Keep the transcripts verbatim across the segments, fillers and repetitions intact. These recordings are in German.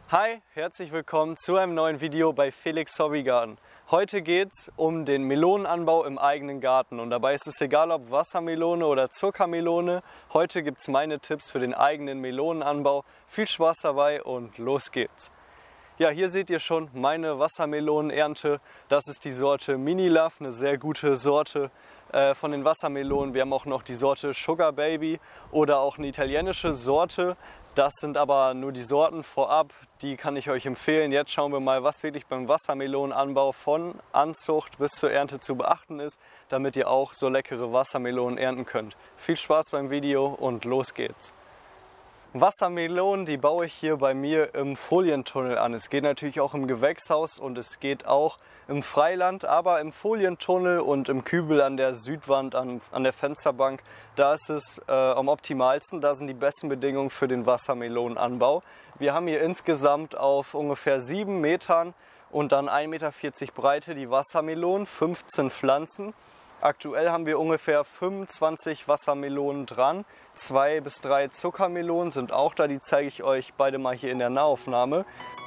Hi, herzlich willkommen zu einem neuen Video bei Felix Hobbygarten. Heute geht es um den Melonenanbau im eigenen Garten und dabei ist es egal, ob Wassermelone oder Zuckermelone. Heute gibt es meine Tipps für den eigenen Melonenanbau. Viel Spaß dabei und los geht's! Ja, hier seht ihr schon meine Wassermelonenernte. Das ist die Sorte Mini Love, eine sehr gute Sorte äh, von den Wassermelonen. Wir haben auch noch die Sorte Sugar Baby oder auch eine italienische Sorte. Das sind aber nur die Sorten vorab, die kann ich euch empfehlen. Jetzt schauen wir mal, was wirklich beim Wassermelonenanbau von Anzucht bis zur Ernte zu beachten ist, damit ihr auch so leckere Wassermelonen ernten könnt. Viel Spaß beim Video und los geht's! Wassermelonen, die baue ich hier bei mir im Folientunnel an. Es geht natürlich auch im Gewächshaus und es geht auch im Freiland, aber im Folientunnel und im Kübel an der Südwand, an, an der Fensterbank, da ist es äh, am optimalsten. Da sind die besten Bedingungen für den Wassermelonenanbau. Wir haben hier insgesamt auf ungefähr sieben Metern und dann ein Meter vierzig Breite die Wassermelonen, fünfzehn Pflanzen. Aktuell haben wir ungefähr fünfundzwanzig Wassermelonen dran, zwei bis drei Zuckermelonen sind auch da, die zeige ich euch beide mal hier in der Nahaufnahme.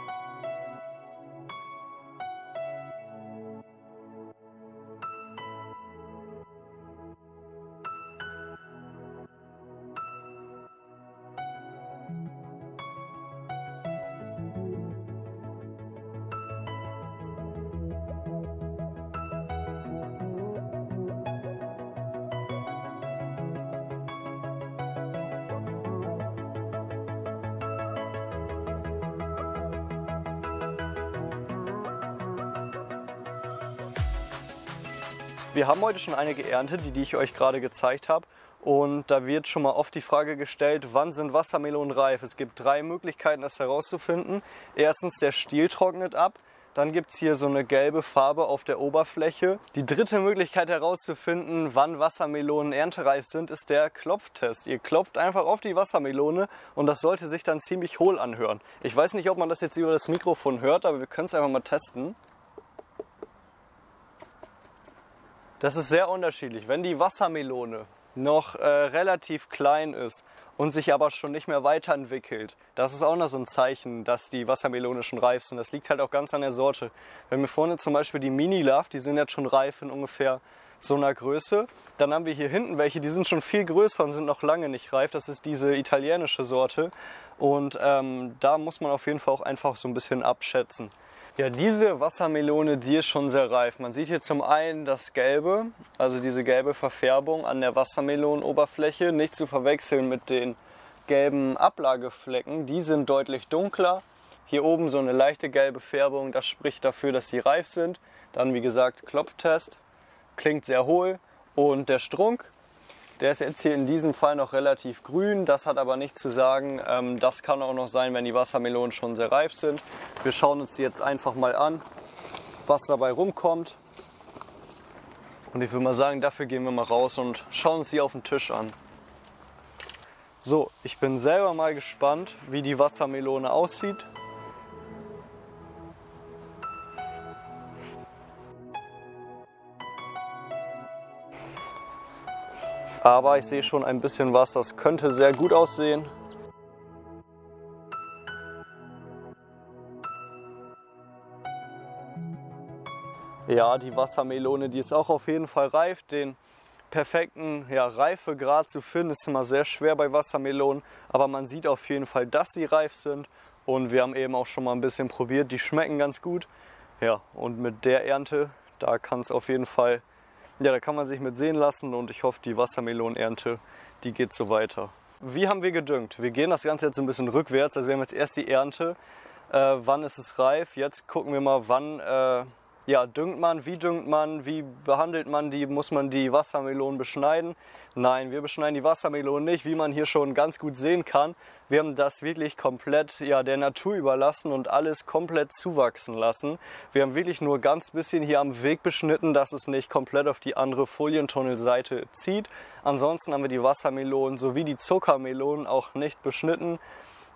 Wir haben heute schon einige geerntet, die, die ich euch gerade gezeigt habe. Und da wird schon mal oft die Frage gestellt, wann sind Wassermelonen reif? Es gibt drei Möglichkeiten, das herauszufinden. Erstens, der Stiel trocknet ab. Dann gibt es hier so eine gelbe Farbe auf der Oberfläche. Die dritte Möglichkeit herauszufinden, wann Wassermelonen erntereif sind, ist der Klopftest. Ihr klopft einfach auf die Wassermelone und das sollte sich dann ziemlich hohl anhören. Ich weiß nicht, ob man das jetzt über das Mikrofon hört, aber wir können es einfach mal testen. Das ist sehr unterschiedlich. Wenn die Wassermelone noch äh, relativ klein ist und sich aber schon nicht mehr weiterentwickelt, das ist auch noch so ein Zeichen, dass die Wassermelone schon reif sind. Das liegt halt auch ganz an der Sorte. Wenn wir vorne zum Beispiel die Mini Love, die sind jetzt schon reif in ungefähr so einer Größe. Dann haben wir hier hinten welche, die sind schon viel größer und sind noch lange nicht reif. Das ist diese italienische Sorte und ähm, da muss man auf jeden Fall auch einfach so ein bisschen abschätzen. Ja, diese Wassermelone, die ist schon sehr reif. Man sieht hier zum einen das Gelbe, also diese gelbe Verfärbung an der Wassermelonenoberfläche, nicht zu verwechseln mit den gelben Ablageflecken. Die sind deutlich dunkler. Hier oben so eine leichte gelbe Färbung, das spricht dafür, dass sie reif sind. Dann wie gesagt Klopftest, klingt sehr hohl. Und der Strunk, der ist jetzt hier in diesem Fall noch relativ grün, das hat aber nichts zu sagen. Das kann auch noch sein, wenn die Wassermelonen schon sehr reif sind. Wir schauen uns die jetzt einfach mal an, was dabei rumkommt. Und ich würde mal sagen, dafür gehen wir mal raus und schauen uns die auf den Tisch an. So, ich bin selber mal gespannt, wie die Wassermelone aussieht. Aber ich sehe schon ein bisschen was, das könnte sehr gut aussehen. Ja, die Wassermelone, die ist auch auf jeden Fall reif. Den perfekten ja, Reifegrad zu finden, ist immer sehr schwer bei Wassermelonen. Aber man sieht auf jeden Fall, dass sie reif sind. Und wir haben eben auch schon mal ein bisschen probiert. Die schmecken ganz gut. Ja, und mit der Ernte, da kann es auf jeden Fall... Ja, da kann man sich mit sehen lassen und ich hoffe, die Wassermelonenernte, die geht so weiter. Wie haben wir gedüngt? Wir gehen das Ganze jetzt ein bisschen rückwärts, also wir haben jetzt erst die Ernte. Äh, wann ist es reif? Jetzt gucken wir mal, wann äh, ja, düngt man, wie düngt man, wie behandelt man die, muss man die Wassermelonen beschneiden? Nein, wir beschneiden die Wassermelonen nicht, wie man hier schon ganz gut sehen kann. Wir haben das wirklich komplett ja, der Natur überlassen und alles komplett zuwachsen lassen. Wir haben wirklich nur ganz bisschen hier am Weg beschnitten, dass es nicht komplett auf die andere Folientunnelseite zieht. Ansonsten haben wir die Wassermelonen sowie die Zuckermelonen auch nicht beschnitten.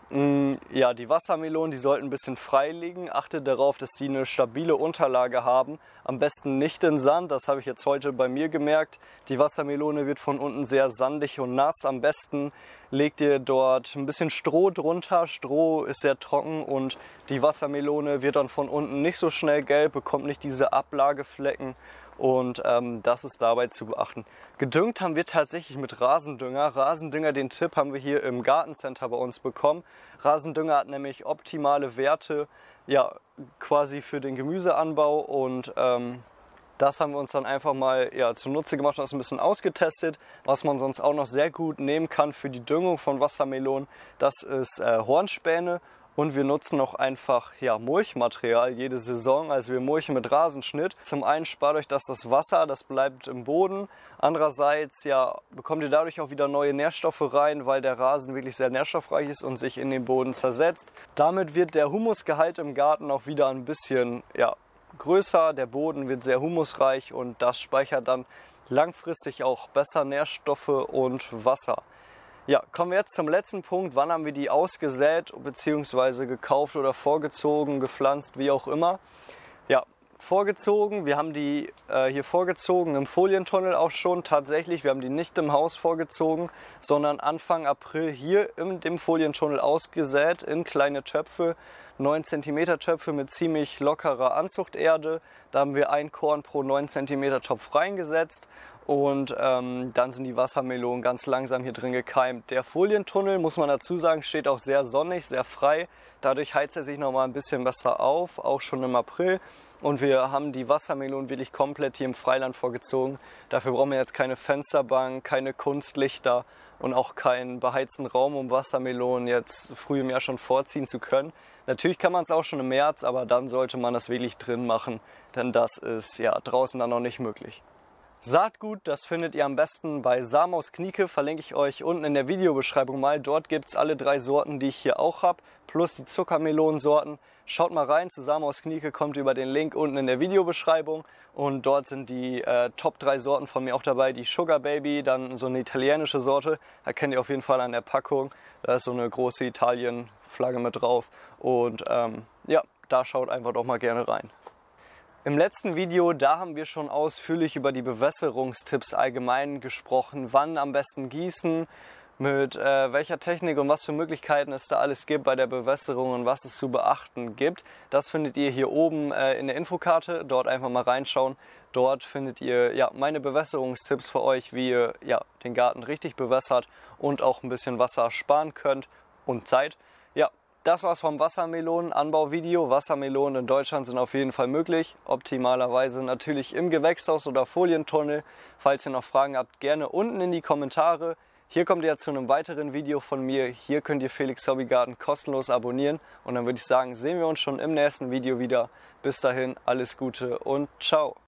Ja, die Wassermelonen, die sollten ein bisschen frei liegen. Achtet darauf, dass die eine stabile Unterlage haben. Am besten nicht in Sand, das habe ich jetzt heute bei mir gemerkt. Die Wassermelone wird von unten sehr sandig und nass. Am besten legt ihr dort ein bisschen Stroh drunter. Stroh ist sehr trocken und die Wassermelone wird dann von unten nicht so schnell gelb, bekommt nicht diese Ablageflecken. Und ähm, das ist dabei zu beachten. Gedüngt haben wir tatsächlich mit Rasendünger. Rasendünger, den Tipp haben wir hier im Gartencenter bei uns bekommen. Rasendünger hat nämlich optimale Werte, ja, quasi für den Gemüseanbau. Und ähm, das haben wir uns dann einfach mal ja, zunutze gemacht und das ein bisschen ausgetestet. Was man sonst auch noch sehr gut nehmen kann für die Düngung von Wassermelonen, das ist äh, Hornspäne. Und wir nutzen auch einfach ja, Mulchmaterial jede Saison, also wir mulchen mit Rasenschnitt. Zum einen spart euch das das Wasser, das bleibt im Boden. Andererseits ja, bekommt ihr dadurch auch wieder neue Nährstoffe rein, weil der Rasen wirklich sehr nährstoffreich ist und sich in den Boden zersetzt. Damit wird der Humusgehalt im Garten auch wieder ein bisschen ja, größer. Der Boden wird sehr humusreich und das speichert dann langfristig auch besser Nährstoffe und Wasser. Ja, kommen wir jetzt zum letzten Punkt. Wann haben wir die ausgesät bzw. gekauft oder vorgezogen, gepflanzt, wie auch immer? Ja, vorgezogen. Wir haben die äh, hier vorgezogen im Folientunnel auch schon tatsächlich. Wir haben die nicht im Haus vorgezogen, sondern Anfang April hier in dem Folientunnel ausgesät in kleine Töpfe. neun Zentimeter Töpfe mit ziemlich lockerer Anzuchterde. Da haben wir ein Korn pro neun Zentimeter Topf reingesetzt. Und ähm, dann sind die Wassermelonen ganz langsam hier drin gekeimt. Der Folientunnel, muss man dazu sagen, steht auch sehr sonnig, sehr frei. Dadurch heizt er sich noch mal ein bisschen besser auf, auch schon im April. Und wir haben die Wassermelonen wirklich komplett hier im Freiland vorgezogen. Dafür brauchen wir jetzt keine Fensterbank, keine Kunstlichter und auch keinen beheizten Raum, um Wassermelonen jetzt früh im Jahr schon vorziehen zu können. Natürlich kann man es auch schon im März, aber dann sollte man das wirklich drin machen, denn das ist ja draußen dann noch nicht möglich. Saatgut, das findet ihr am besten bei Samos Knieke, verlinke ich euch unten in der Videobeschreibung mal. Dort gibt es alle drei Sorten, die ich hier auch habe, plus die Zuckermelonensorten. Schaut mal rein, zu Samos Knieke kommt über den Link unten in der Videobeschreibung. Und dort sind die äh, Top drei Sorten von mir auch dabei. Die Sugar Baby, dann so eine italienische Sorte, da kennt ihr auf jeden Fall an der Packung. Da ist so eine große Italien-Flagge mit drauf. Und ähm, ja, da schaut einfach doch mal gerne rein. Im letzten Video, da haben wir schon ausführlich über die Bewässerungstipps allgemein gesprochen. Wann am besten gießen, mit äh, welcher Technik und was für Möglichkeiten es da alles gibt bei der Bewässerung und was es zu beachten gibt. Das findet ihr hier oben äh, in der Infokarte. Dort einfach mal reinschauen. Dort findet ihr ja, meine Bewässerungstipps für euch, wie ihr ja, den Garten richtig bewässert und auch ein bisschen Wasser sparen könnt und Zeit. Ja. Das war's vom Wassermelonenanbauvideo. Wassermelonen in Deutschland sind auf jeden Fall möglich. Optimalerweise natürlich im Gewächshaus oder Folientunnel. Falls ihr noch Fragen habt, gerne unten in die Kommentare. Hier kommt ihr zu einem weiteren Video von mir. Hier könnt ihr Felix Hobbygarten kostenlos abonnieren. Und dann würde ich sagen, sehen wir uns schon im nächsten Video wieder. Bis dahin, alles Gute und ciao.